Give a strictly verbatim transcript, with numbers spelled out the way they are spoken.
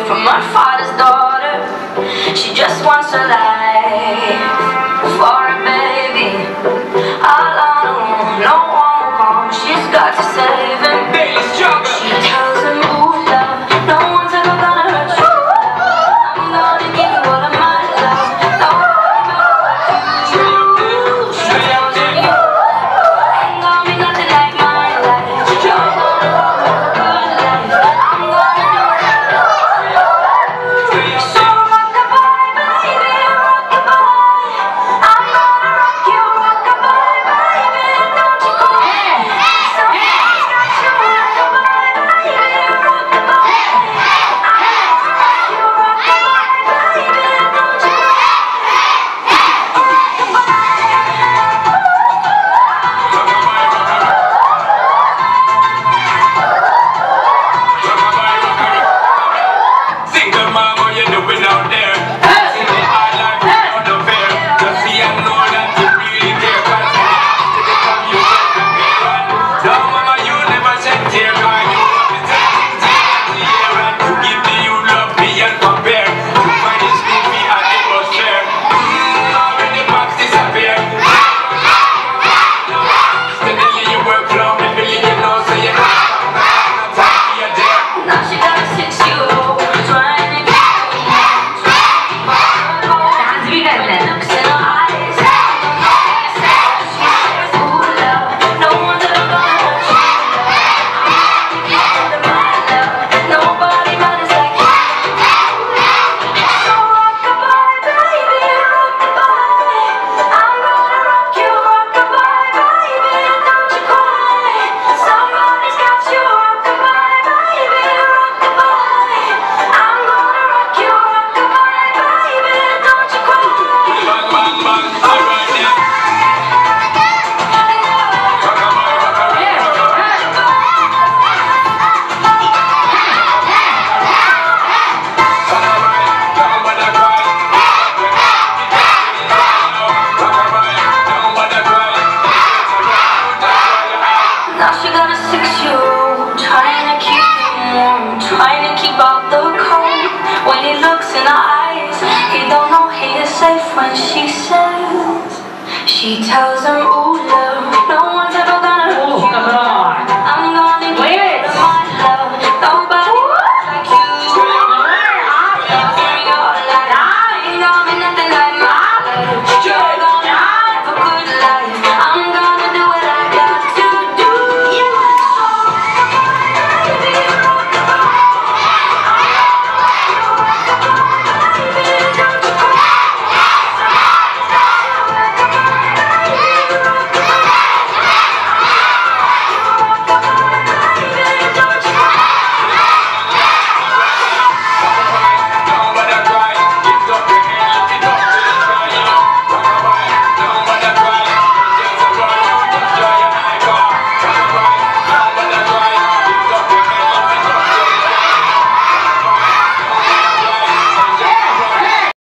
from my father's daughter. She just wants a life for a baby. All alone, no one will come. She's got to save him. She tells him, ooh, love, no one's ever gonna hurt you. I'm gonna give you all of my love. No one knows what you do. She tells him, you ain't gonna be nothing like my life. You're gonna have a good life. I'm gonna do it. So rock-a-bye, baby, rock-a-bye. I'm gonna rock you, rock-a-bye, baby, don't you cry. Somebody's got you, rock-a-bye, baby, rock-a-bye. I'm gonna rock you, rock-a-bye, baby, don't you cry. Sing the mom, what you doing out there? Sing the high life without the fair. Just see and know that you really care. Cause you become yourself and be one. No, mama, you never shed tear. Cause you represent the year. And to give me you love me and compare. To find this movie and it was fair. Mmm, already box disappear. Steadily you work flow. Me believe you know, so you know. Time for your dare. Now she got a six-year-old trying to get looks in her eyes. She says, ooh, love, no one's ever gonna hurt you. I'm gonna give you my love. Nobody matters like you. So rock-a-bye, baby, rock-a-bye. I'm gonna rock you, rock-a-bye, baby, don't you cry. Somebody's got you, rock-a-bye, baby, rock-a-bye. I'm gonna rock you, rock-a-bye, baby, don't you cry. Bang, bang, bang, all right then. Rock-a-bye, rock-a-bye, rock-a-bye. Don't bother cry. Rock-a-bye, don't bother cry. Now she got a six-year-old trying to keep him warm, trying to keep out the cold. When he looks in her eyes, he don't know he is safe when she says. She tells him, ooh, love, no